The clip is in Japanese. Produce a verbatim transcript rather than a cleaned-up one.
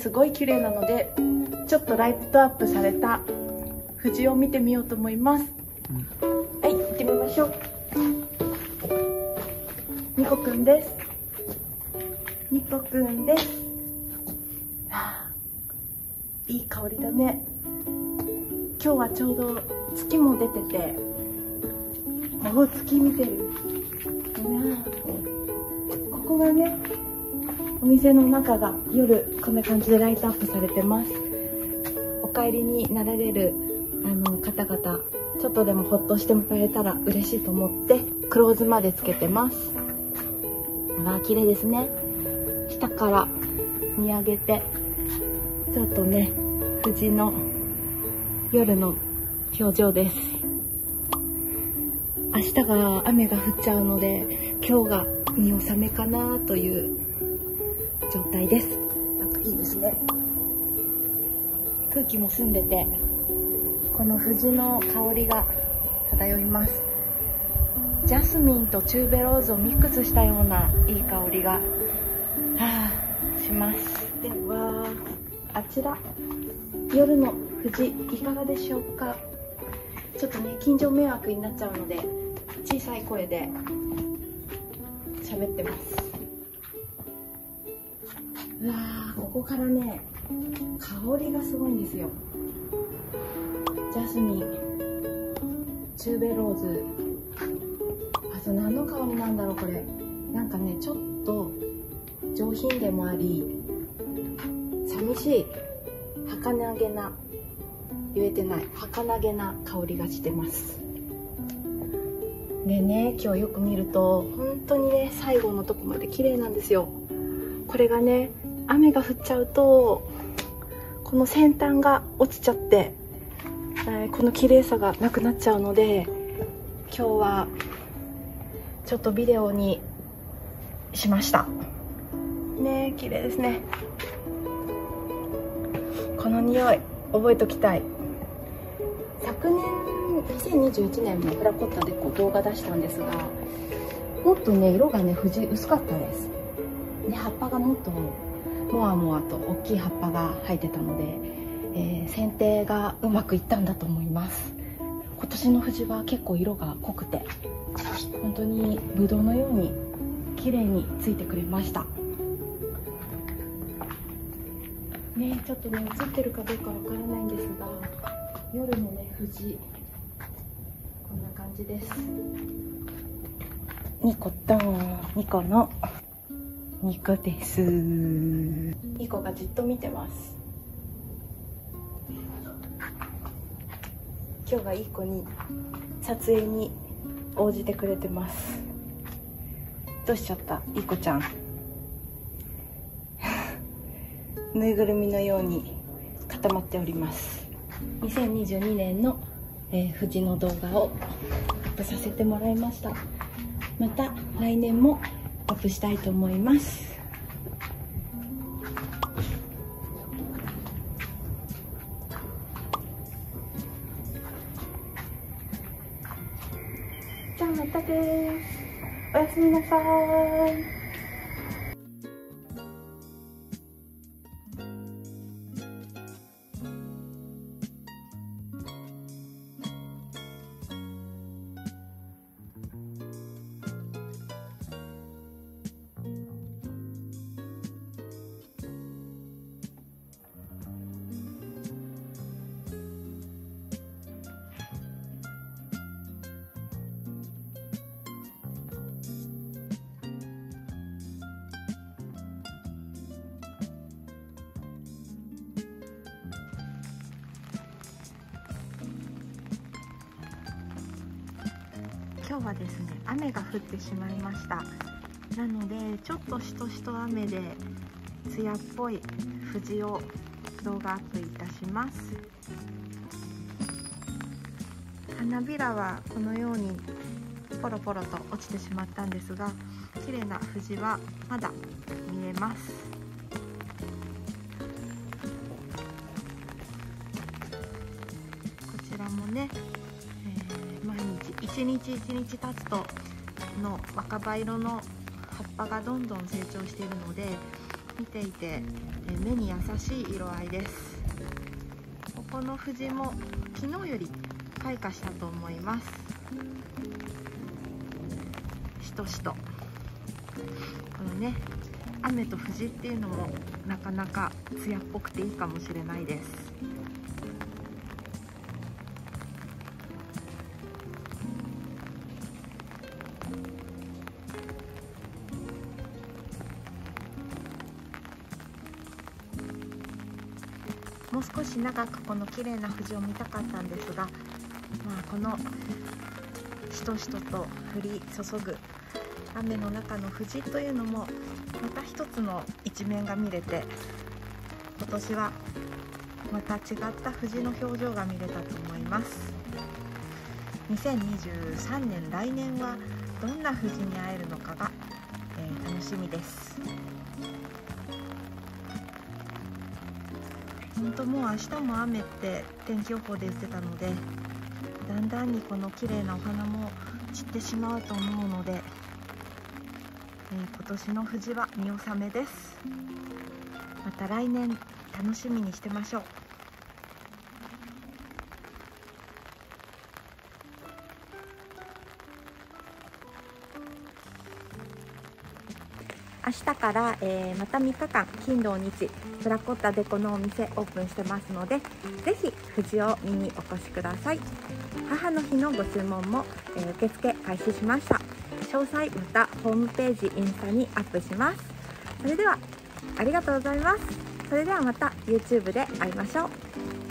すごい綺麗なので、ちょっとライトアップされた富士を見てみようと思います。うん、はい、行ってみましょう。ニコくんです。ニコくんです。はあ、いい香りだね。今日はちょうど月も出てて、お、月見てる。ここがね、お店の中が夜こんな感じでライトアップされてます。お帰りになられるあの方々、ちょっとでもほっとしてもらえたら嬉しいと思ってクローズまでつけてます。わあ、綺麗ですね。下から見上げて、ちょっとね、富士の夜の表情です。明日が雨が降っちゃうので、今日が見納めかなという状態です。なんかいいですね。空気も澄んでて、この藤の香りが漂います。ジャスミンとチューベローズをミックスしたようないい香りが、はあ、します。では、あちら、夜の富士いかがでしょうか。ちょっとね、近所迷惑になっちゃうので、小さい声で喋ってます。うわー、ここからね、香りがすごいんですよ。ジャスミン、チューベローズ、あと何の香りなんだろうこれ。なんかね、ちょっと上品でもあり、寂しい、儚げな、言えてない、儚げな香りがしてます。でね、今日よく見ると本当にね、最後のとこまで綺麗なんですよ。これがね、雨が降っちゃうとこの先端が落ちちゃって、えー、この綺麗さがなくなっちゃうので、今日はちょっとビデオにしましたね。綺麗ですね。この匂い覚えときたい。昨年にせんにじゅういちねんもフラコッタでこう動画出したんですが、もっとね、色がね、藤薄かったです。で、葉っぱがもっともわもわと大きい葉っぱが生えてたので、えー、剪定がうまくいったんだと思います。今年の藤は結構色が濃くて、本当にブドウのように綺麗についてくれましたね。ちょっとね、映ってるかどうかわからないんですが、夜のね、藤こんな感じです。ニコとニコのニコです。ニコがじっと見てます。今日がいい子に撮影に応じてくれてます。どうしちゃった、いい子ちゃん。ぬいぐるみのように固まっております。にせんにじゅうにねんの、えー、富士の動画をアップさせてもらいました。また来年もアップしたいと思います。じゃあまたです。おやすみなさい。今日はですね、雨が降ってしまいました。なのでちょっとしとしと雨で艶っぽい富士を動画アップいたします。花びらはこのようにポロポロと落ちてしまったんですが、綺麗な富士はまだ見えます。こちらもね、えー、毎日一日一日経つとの若葉色の葉っぱがどんどん成長しているので、 見ていて目に優しい色合いです。ここの藤も昨日より開花したと思います。しとしとこのね、雨と藤っていうのもなかなか艶っぽくていいかもしれないです。もう少し長くこの綺麗な藤を見たかったんですが、まあ、このしとしとと降り注ぐ雨の中の藤というのもまた一つの一面が見れて、今年はまた違った藤の表情が見れたと思います。にせんにじゅうさんねん、来年はどんな藤に会えるのかが、えー、楽しみです。本当もう明日も雨って天気予報で言ってたので、だんだんにこの綺麗なお花も散ってしまうと思うので、えー、今年の藤は見納めです。また来年楽しみにしてましょう。明日から、えー、またみっかかん金土日プラコッタデコのお店オープンしてますので、ぜひ藤を見にお越しください。母の日のご注文も、えー、受付開始しました。詳細またホームページインスタにアップします。それではありがとうございます。それではまた YouTube で会いましょう。